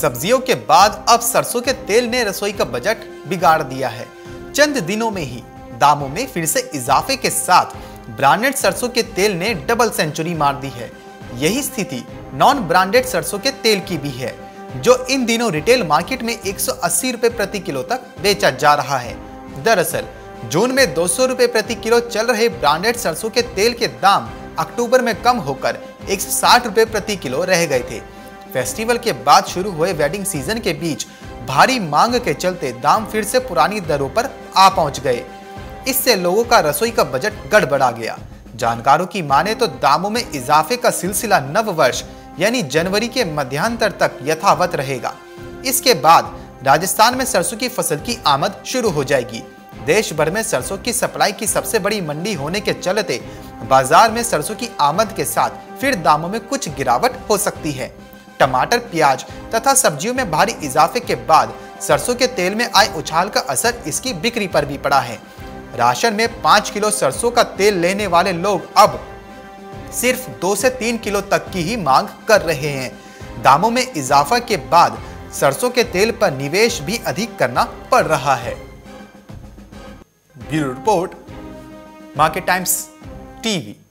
सब्जियों के बाद अब सरसों के तेल ने रसोई का बजट बिगाड़ दिया है। चंद दिनों में ही दामों में फिर से इजाफे के साथ ब्रांडेड सरसों के तेल ने डबल सेंचुरी मार दी है। यही स्थिति नॉन ब्रांडेड सरसों के तेल की भी है, जो इन दिनों रिटेल मार्केट में 180 रुपए प्रति किलो तक बेचा जा रहा है। दरअसल जून में 200 रुपए प्रति किलो चल रहे ब्रांडेड सरसों के तेल के दाम अक्टूबर में कम होकर 160 रुपए प्रति किलो रह गए थे। फेस्टिवल के बाद शुरू हुए वेडिंग सीजन के बीच भारी मांग के चलते दाम फिर से पुरानी दरों पर आ पहुंच गए। इससे लोगों का रसोई का बजट गड़बड़ा गया। जानकारों की माने तो दामों में इजाफे का सिलसिला नव वर्ष यानी जनवरी के मध्यांतर तक यथावत रहेगा। इसके बाद राजस्थान में सरसों की फसल की आमद शुरू हो जाएगी। देश भर में सरसों की सप्लाई की सबसे बड़ी मंडी होने के चलते बाजार में सरसों की आमद के साथ फिर दामों में कुछ गिरावट हो सकती है। टमाटर, प्याज तथा सब्जियों में भारी इजाफे के बाद सरसों के तेल में आए उछाल का असर इसकी बिक्री पर भी पड़ा है। राशन में 5 किलो सरसों का तेल लेने वाले लोग अब सिर्फ 2 से 3 किलो तक की ही मांग कर रहे हैं। दामों में इजाफा के बाद सरसों के तेल पर निवेश भी अधिक करना पड़ रहा है। Bureau report, market times TV.